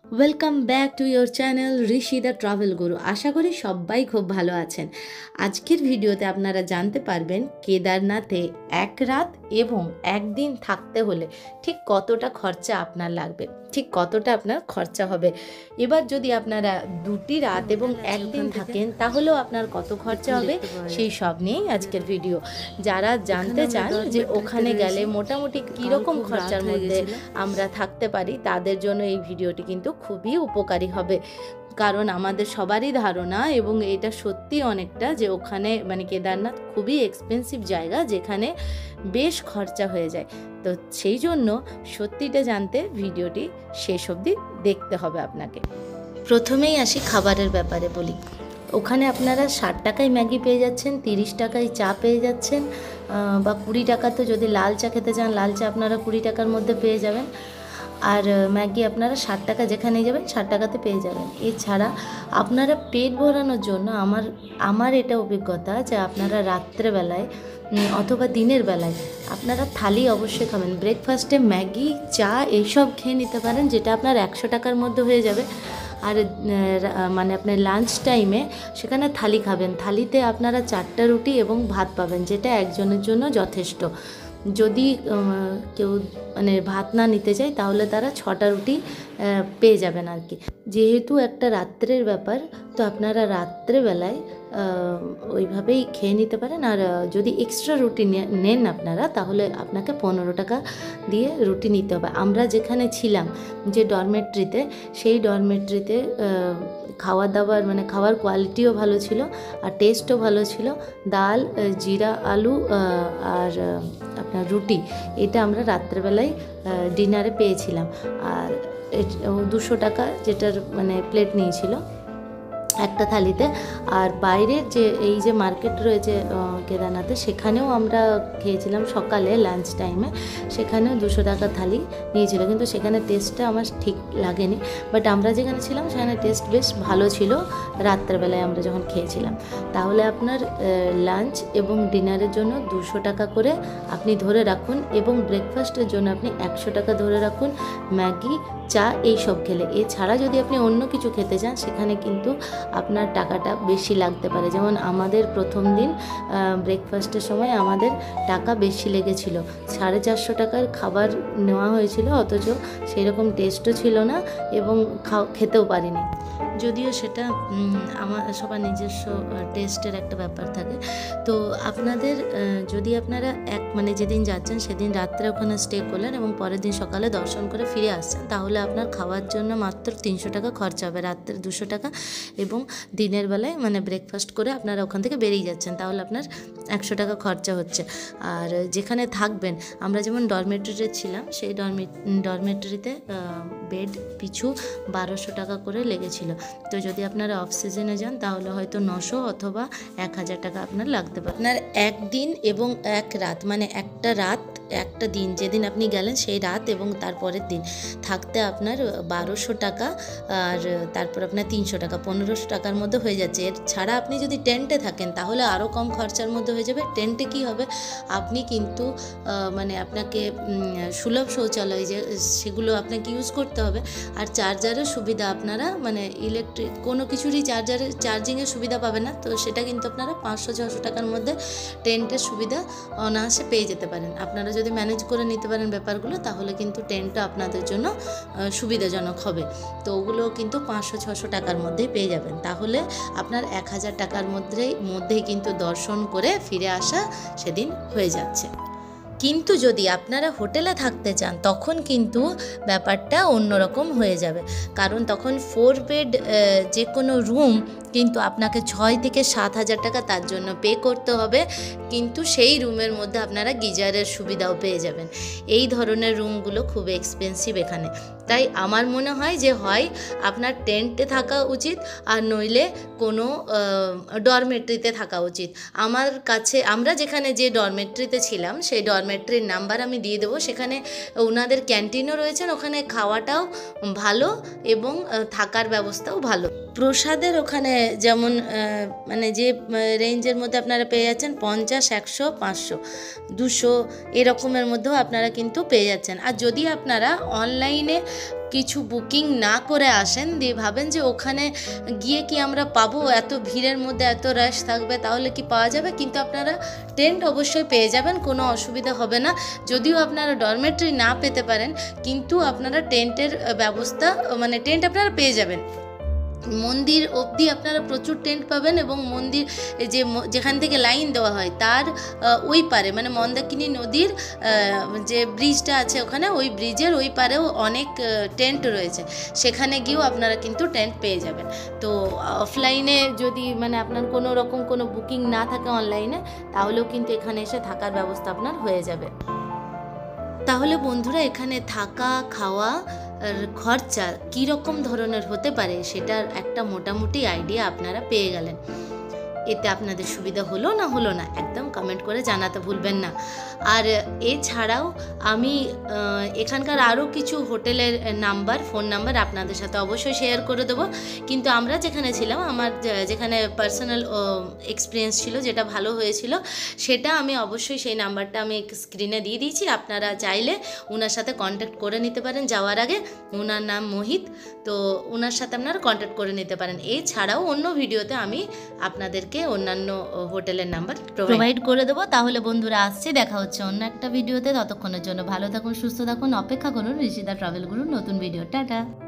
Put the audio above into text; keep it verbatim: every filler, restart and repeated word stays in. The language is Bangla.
Welcome back to your channel Rishi the travel guru. আশা করি সবাই খুব ভালো আছেন। আজকের ভিডিওতে আপনারা জানতে পারবেন কেদারনাথে এক রাত এবং একদিন থাকতে হলে ঠিক কতটা খরচা আপনার লাগবে, ঠিক কতটা আপনার খরচা হবে। এবার যদি আপনারা দুটি রাত এবং একদিন থাকেন তাহলেও আপনার কত খরচা হবে সেই সব নিয়েই আজকের ভিডিও। যারা জানতে চান যে ওখানে গেলে মোটামুটি কীরকম খরচার মধ্যে আমরা থাকতে পারি, তাদের জন্য এই ভিডিওটি কিন্তু খুবই উপকারী হবে। কারণ আমাদের সবারই ধারণা এবং এটা সত্যি অনেকটা যে ওখানে মানে কেদারনাথ খুবই এক্সপেন্সিভ জায়গা, যেখানে বেশ খরচা হয়ে যায়। তো সেই জন্য সত্যিটা জানতে ভিডিওটি শেষ অবধি দেখতে হবে আপনাকে। প্রথমেই আসি খাবারের ব্যাপারে বলি। ওখানে আপনারা ষাট টাকায় ম্যাগি পেয়ে যাচ্ছেন, তিরিশ টাকায় চা পেয়ে যাচ্ছেন, বা কুড়ি টাকা তো যদি লাল চা খেতে চান লাল চা আপনারা কুড়ি টাকার মধ্যে পেয়ে যাবেন। আর ম্যাগি আপনারা ষাট টাকা যেখানেই যাবেন ষাট টাকাতে পেয়ে যাবেন। এছাড়া আপনারা পেট ভরানোর জন্য আমার আমার এটা অভিজ্ঞতা যে আপনারা রাত্রেবেলায় অথবা দিনের বেলায় আপনারা থালি অবশ্যই খাবেন। ব্রেকফাস্টে ম্যাগি চা এইসব খেয়ে নিতে পারেন, যেটা আপনার একশো টাকার মধ্যে হয়ে যাবে। আর মানে আপনার লাঞ্চ টাইমে সেখানে থালি খাবেন, থালিতে আপনারা চারটা রুটি এবং ভাত পাবেন, যেটা একজনের জন্য যথেষ্ট। যদি কেউ মানে ভাত না নিতে চায় তাহলে তারা ছটা রুটি পেয়ে যাবেন আর কি। যেহেতু একটা রাত্রের ব্যাপার, তো আপনারা রাত্রেবেলায় ওইভাবেই খেয়ে নিতে পারেন। আর যদি এক্সট্রা রুটি নেন আপনারা, তাহলে আপনাকে পনেরো টাকা দিয়ে রুটি নিতে হবে। আমরা যেখানে ছিলাম যে ডরমেট্রিতে, সেই ডরমেট্রিতে খাওয়া দাওয়ার মানে খাওয়ার কোয়ালিটিও ভালো ছিল আর টেস্টও ভালো ছিল। ডাল, জিরা আলু আর আপনার রুটি, এটা আমরা রাত্রেবেলায় ডিনারে পেয়েছিলাম। আর দুশো টাকা যেটার মানে প্লেট নিয়েছিল একটা থালিতে। আর বাইরের যে এই যে মার্কেট রয়েছে কেদারনাথে, সেখানেও আমরা খেয়েছিলাম সকালে লাঞ্চ টাইমে, সেখানেও দুশো টাকা থালি নিয়েছিল, কিন্তু সেখানে টেস্টটা আমার ঠিক লাগেনি। বাট আমরা যেখানে ছিলাম সেখানে টেস্ট বেশ ভালো ছিল রাত্রেবেলায় আমরা যখন খেয়েছিলাম। তাহলে আপনার লাঞ্চ এবং ডিনারের জন্য দুশো টাকা করে আপনি ধরে রাখুন, এবং ব্রেকফাস্টের জন্য আপনি একশো টাকা ধরে রাখুন, ম্যাগি চা এইসব খেলে। এছাড়া যদি আপনি অন্য কিছু খেতে চান সেখানে কিন্তু আপনার টাকাটা বেশি লাগতে পারে। যেমন আমাদের প্রথম দিন ব্রেকফাস্টের সময় আমাদের টাকা বেশি লেগেছিল, সাড়ে চারশো টাকার খাবার নেওয়া হয়েছিল, অথচ সেই রকম টেস্টও ছিল না এবং খাও খেতেও পারিনি। যদিও সেটা আমার সবার নিজস্ব টেস্টের একটা ব্যাপার থাকে। তো আপনাদের যদি আপনারা এক মানে যেদিন যাচ্ছেন সেদিন রাত্রে ওখানে স্টে করলেন এবং পরের দিন সকালে দর্শন করে ফিরে আসছেন, তাহলে আপনার খাওয়ার জন্য মাত্র তিনশো টাকা খরচা হবে, রাত্রে দুশো টাকা, এবং দিনের বেলায় মানে ব্রেকফাস্ট করে আপনারা ওখান থেকে বেরিয়ে যাচ্ছেন, তাহলে আপনার একশো টাকা খরচা হচ্ছে। আর যেখানে থাকবেন, আমরা যেমন ডরমেটরিতে ছিলাম, সেই ডরমে ডরমেটরিতে বেড পিছু বারোশো টাকা করে লেগেছিল। তো যদি আপনারা অফ সিজনে যান তাহলে হয়তো নশো অথবা এক হাজার টাকা আপনার লাগতে পারে। আপনার একদিন এবং এক রাত মানে একটা রাত একটা দিন যেদিন আপনি গেলেন সেই রাত এবং তারপরের দিন থাকতে আপনার বারোশো টাকা, আর তারপর আপনার তিনশো টাকা, পনেরোশো টাকার মধ্যে হয়ে যাচ্ছে। এর ছাড়া আপনি যদি টেন্টে থাকেন তাহলে আরও কম খরচার মধ্যে হয়ে যাবে। টেন্টে কি হবে, আপনি কিন্তু মানে আপনাকে সুলভ শৌচালয় যে সেগুলো আপনাকে ইউজ করতে হবে, আর চার্জারের সুবিধা আপনারা মানে ইলেকট্রিক কোনো কিছুরই চার্জারের চার্জিংয়ের সুবিধা পাবেন না। তো সেটা কিন্তু আপনারা পাঁচশো ছশো টাকার মধ্যে টেন্টের সুবিধা অনায়াসে পেয়ে যেতে পারেন। আপনারা যদি ম্যানেজ করে নিতে পারেন ব্যাপারগুলো, তাহলে কিন্তু টেন্টটা আপনাদের জন্য সুবিধাজনক হবে। তো ওগুলো কিন্তু পাঁচশো ছশো টাকার মধ্যেই পেয়ে যাবেন। তাহলে আপনার এক হাজার টাকার মধ্যেই মধ্যেই কিন্তু দর্শন করে ফিরে আসা সেদিন হয়ে যাচ্ছে। কিন্তু যদি আপনারা হোটেলে থাকতে চান তখন কিন্তু ব্যাপারটা অন্যরকম হয়ে যাবে, কারণ তখন ফোর বেড যে কোনো রুম কিন্তু আপনাকে ছয় থেকে সাত হাজার টাকা তার জন্য পে করতে হবে, কিন্তু সেই রুমের মধ্যে আপনারা গিজারের সুবিধাও পেয়ে যাবেন। এই ধরনের রুমগুলো খুব এক্সপেন্সিভ এখানে। তাই আমার মনে হয় যে হয় আপনার টেন্টে থাকা উচিত, আর নইলে কোনো ডরমেট্রিতে থাকা উচিত। আমার কাছে আমরা যেখানে যে ডরমেট্রিতে ছিলাম সেই ডরমেট্রির নাম্বার আমি দিয়ে দেবো, সেখানে ওনাদের ক্যান্টিনও রয়েছেন, ওখানে খাওয়াটাও ভালো এবং থাকার ব্যবস্থাও ভালো। প্রসাদের ওখানে যেমন মানে যে রেঞ্জের মধ্যে আপনারা পেয়ে যাচ্ছেন পঞ্চাশ, একশো, পাঁচশো, দুশো এরকমের মধ্যেও আপনারা কিন্তু পেয়ে যাচ্ছেন। আর যদি আপনারা অনলাইনে কিছু বুকিং না করে আসেন, দিয়ে ভাবেন যে ওখানে গিয়ে কি আমরা পাবো, এত ভিড়ের মধ্যে এত রাশ থাকবে, তাহলে কি পাওয়া যাবে? কিন্তু আপনারা টেন্ট অবশ্যই পেয়ে যাবেন, কোনো অসুবিধা হবে না। যদিও আপনারা ডরমেটরি না পেতে পারেন, কিন্তু আপনারা টেন্টের ব্যবস্থা মানে টেন্ট আপনারা পেয়ে যাবেন। মন্দির অবধি আপনারা প্রচুর টেন্ট পাবেন, এবং মন্দির যে যেখান থেকে লাইন দেওয়া হয় তার ওই পারে মানে মন্দাকিনী নদীর যে ব্রিজটা আছে ওখানে, ওই ব্রিজের ওই পারেও অনেক টেন্ট রয়েছে, সেখানে গিয়েও আপনারা কিন্তু টেন্ট পেয়ে যাবেন। তো অফলাইনে যদি মানে আপনার কোনো রকম কোনো বুকিং না থাকে অনলাইনে, তাহলেও কিন্তু এখানে এসে থাকার ব্যবস্থা আপনার হয়ে যাবে। তাহলে বন্ধুরা, এখানে থাকা খাওয়া খরচা কীরকম ধরনের হতে পারে সেটার একটা মোটামুটি আইডিয়া আপনারা পেয়ে গেলেন। এতে আপনাদের সুবিধা হলো না হলো না একদম কমেন্ট করে জানাতে ভুলবেন না। আর এছাড়াও আমি এখানকার আরও কিছু হোটেলের নাম্বার, ফোন নাম্বার আপনাদের সাথে অবশ্যই শেয়ার করে দেবো। কিন্তু আমরা যেখানে ছিলাম, আমার যেখানে পার্সোনাল এক্সপিরিয়েন্স ছিল, যেটা ভালো হয়েছিল, সেটা আমি অবশ্যই সেই নাম্বারটা আমি স্ক্রিনে দিয়ে দিয়েছি। আপনারা চাইলে ওনার সাথে কন্ট্যাক্ট করে নিতে পারেন যাওয়ার আগে। ওনার নাম মোহিত, তো ওনার সাথে আপনারা কন্ট্যাক্ট করে নিতে পারেন। এছাড়াও অন্য ভিডিওতে আমি আপনাদেরকে অন্যান্য হোটেলের নাম্বার প্রোভাইড করে দেবো। তাহলে বন্ধুরা, আসছে, দেখা হচ্ছে অন্য একটা ভিডিওতে। ততক্ষণের জন্য ভালো থাকুন, সুস্থ থাকুন, অপেক্ষা করুন ঋষিদা ট্রাভেল গুরুর নতুন ভিডিও। টাটা।